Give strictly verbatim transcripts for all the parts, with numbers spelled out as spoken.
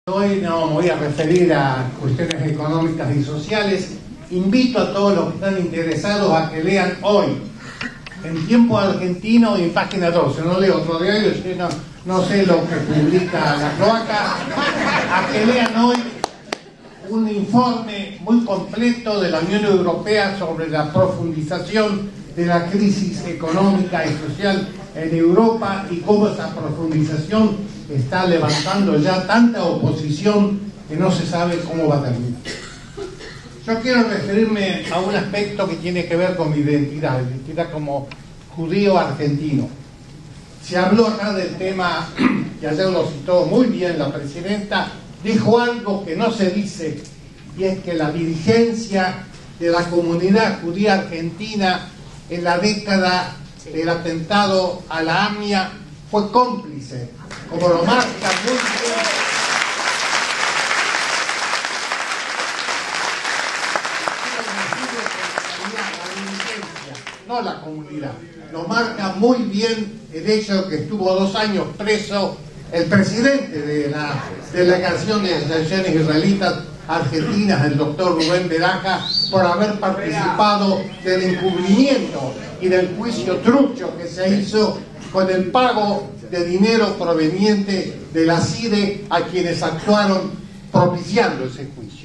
Hoy no me voy a referir a cuestiones económicas y sociales. Invito a todos los que están interesados a que lean hoy, en Tiempo Argentino y en Página doce. No leo otro diario, no, no sé lo que publica la cloaca. A que lean hoy un informe muy completo de la Unión Europea sobre la profundización de la crisis económica y social en Europa y cómo esa profundización está levantando ya tanta oposición que no se sabe cómo va a terminar. Yo quiero referirme a un aspecto que tiene que ver con mi identidad, identidad como judío argentino. Se habló acá del tema, y ayer lo citó muy bien la presidenta, dijo algo que no se dice, y es que la dirigencia de la comunidad judía argentina en la década del atentado a la AMIA fue cómplice, como lo marca muy bien. No la comunidad, lo marca muy bien el hecho de que estuvo dos años preso el presidente de la delegación de relaciones israelitas argentinas, el doctor Rubén Beraja, por haber participado del encubrimiento y del juicio trucho que se hizo con el pago de dinero proveniente de la C I D E a quienes actuaron propiciando ese juicio.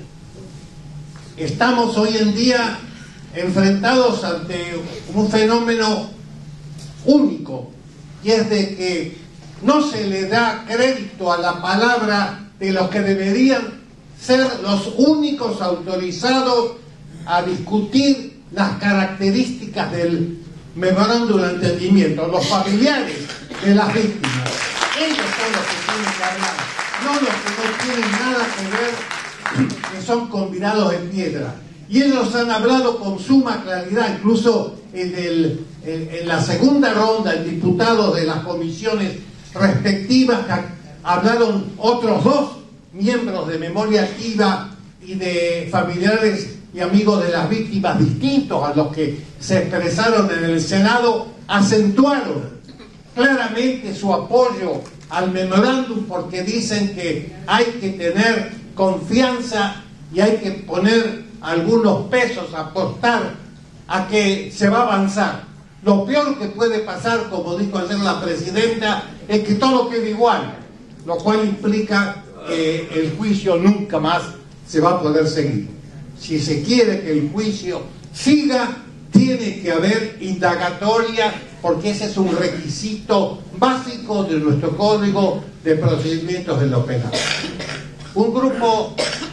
Estamos hoy en día enfrentados ante un fenómeno único, y es de que no se le da crédito a la palabra de los que deberían ser los únicos autorizados a discutir las características del memorándum de entendimiento, los familiares de las víctimas. Ellos son los que tienen que hablar, no los que no tienen nada que ver, que son convidados en piedra. Y ellos han hablado con suma claridad, incluso en, el, en, en la segunda ronda, el diputado de las comisiones respectivas, hablaron otros dos miembros de Memoria Activa y de familiares y amigos de las víctimas distintos a los que se expresaron en el Senado, acentuaron claramente su apoyo al memorándum porque dicen que hay que tener confianza y hay que poner algunos pesos, apostar a que se va a avanzar. Lo peor que puede pasar, como dijo ayer la presidenta, es que todo quede igual, lo cual implica que el juicio nunca más se va a poder seguir. Si se quiere que el juicio siga, tiene que haber indagatoria, porque ese es un requisito básico de nuestro Código de Procedimientos de lo Penal. Un grupo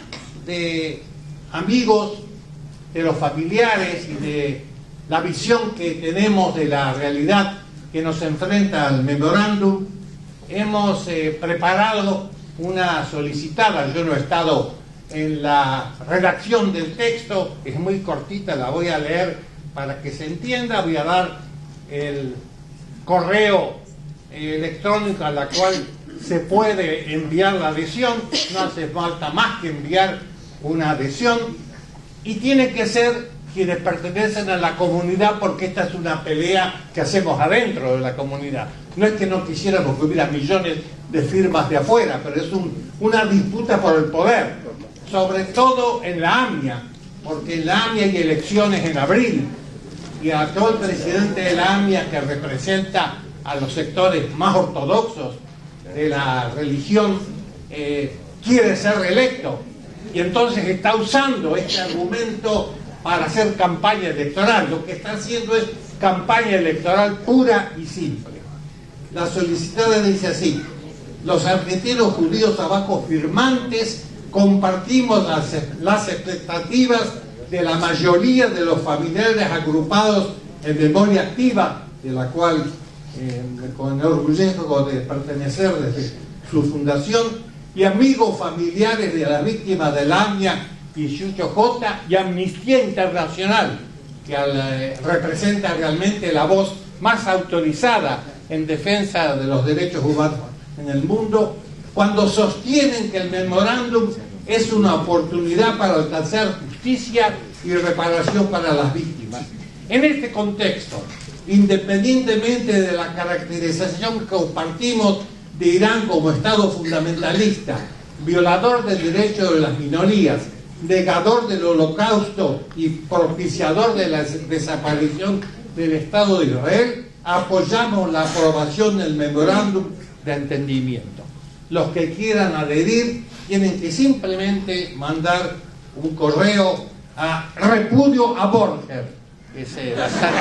de amigos, de los familiares y de la visión que tenemos de la realidad que nos enfrenta al memorándum, hemos eh, preparado una solicitada. Yo no he estado en la redacción del texto, es muy cortita, la voy a leer para que se entienda. Voy a dar el correo electrónico a la cual se puede enviar la adhesión, no hace falta más que enviar una adhesión, y tiene que ser quienes pertenecen a la comunidad, porque esta es una pelea que hacemos adentro de la comunidad. No es que no quisiéramos que hubiera millones de firmas de afuera, pero es un, una disputa por el poder, sobre todo en la AMIA, porque en la AMIA hay elecciones en abril, y a todo el presidente de la AMIA, que representa a los sectores más ortodoxos de la religión, eh, quiere ser reelecto, y entonces está usando este argumento para hacer campaña electoral. Lo que está haciendo es campaña electoral pura y simple. La solicitada dice así: los argentinos judíos abajo firmantes compartimos las, las expectativas de la mayoría de los familiares agrupados en Memoria Activa, de la cual eh, con el orgullo de pertenecer desde su fundación, y amigos familiares de las víctimas de la AMIA y Chucho J, y Amnistía Internacional, que al, eh, representa realmente la voz más autorizada en defensa de los derechos humanos en el mundo, cuando sostienen que el memorándum es una oportunidad para alcanzar justicia y reparación para las víctimas. En este contexto, independientemente de la caracterización que compartimos de Irán como Estado fundamentalista violador del derecho de las minorías, negador del holocausto y propiciador de la desaparición del Estado de Israel, apoyamos la aprobación del memorándum de entendimiento. Los que quieran adherir tienen que simplemente mandar un correo a repudio a Borger, que es eh, bastante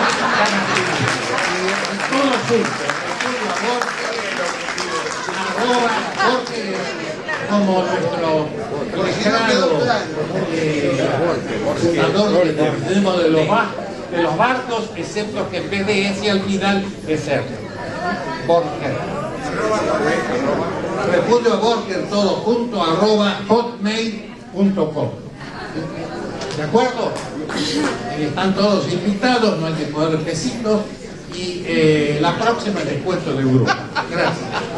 y todo junto, repudio a Borger, arroba Borger, como nuestro letrado eh, fundador del periodismo de los barcos, de los barcos, excepto que P D S al final es R. Borger. Repudio a Borger, todo junto, arroba hotmail punto com. ¿De acuerdo? Eh, están todos invitados, no hay que poner besitos. Y eh, la próxima les cuento de Europa. Gracias.